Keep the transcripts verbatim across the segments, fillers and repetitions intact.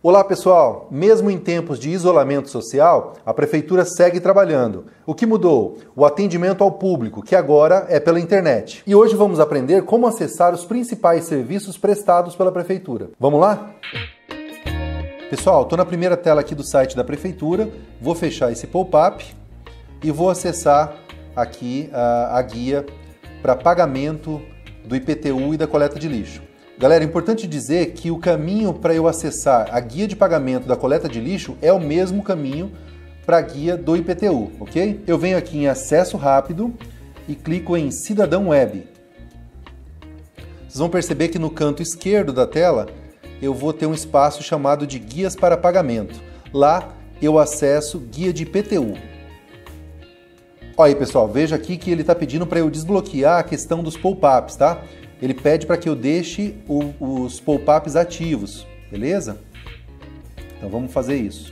Olá pessoal, mesmo em tempos de isolamento social, a Prefeitura segue trabalhando. O que mudou? O atendimento ao público, que agora é pela internet. E hoje vamos aprender como acessar os principais serviços prestados pela Prefeitura. Vamos lá? Pessoal, estou na primeira tela aqui do site da Prefeitura, vou fechar esse pop-up e vou acessar aqui a, a guia para pagamento do I P T U e da coleta de lixo. Galera, é importante dizer que o caminho para eu acessar a guia de pagamento da coleta de lixo é o mesmo caminho para a guia do I P T U, ok? Eu venho aqui em acesso rápido e clico em Cidadão Web. Vocês vão perceber que no canto esquerdo da tela eu vou ter um espaço chamado de Guias para Pagamento. Lá eu acesso Guia de I P T U. Olha aí, pessoal, veja aqui que ele está pedindo para eu desbloquear a questão dos pop-ups, tá? Ele pede para que eu deixe o, os pop-ups ativos, beleza? Então vamos fazer isso.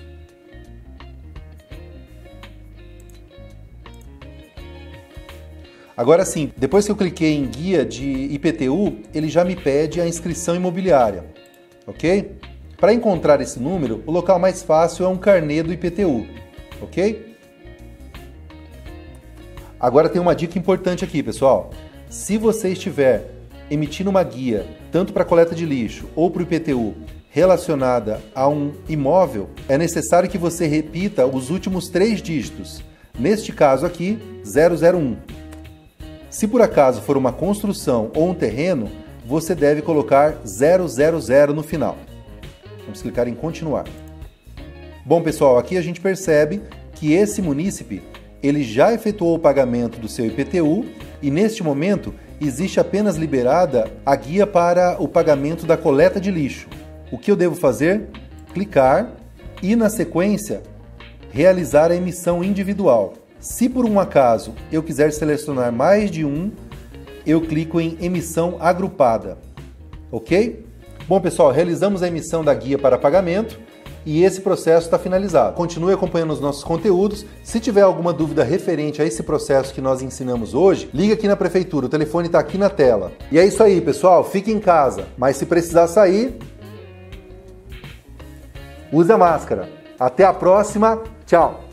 Agora sim, depois que eu cliquei em guia de I P T U, ele já me pede a inscrição imobiliária, ok? Para encontrar esse número, o local mais fácil é um carnê do I P T U, ok? Agora tem uma dica importante aqui, pessoal. Se você estiver emitindo uma guia, tanto para a coleta de lixo ou para o I P T U, relacionada a um imóvel, é necessário que você repita os últimos três dígitos. Neste caso aqui, zero zero um. Se por acaso for uma construção ou um terreno, você deve colocar zero zero zero no final. Vamos clicar em continuar. Bom, pessoal, aqui a gente percebe que esse munícipe ele já efetuou o pagamento do seu I P T U e neste momento existe apenas liberada a guia para o pagamento da coleta de lixo. O que eu devo fazer? Clicar e, na sequência, realizar a emissão individual. Se por um acaso eu quiser selecionar mais de um, eu clico em emissão agrupada. Ok? Bom, pessoal, realizamos a emissão da guia para pagamento e esse processo está finalizado. Continue acompanhando os nossos conteúdos. Se tiver alguma dúvida referente a esse processo que nós ensinamos hoje, liga aqui na Prefeitura, o telefone está aqui na tela. E é isso aí, pessoal, fique em casa, mas se precisar sair, use a máscara. Até a próxima, tchau!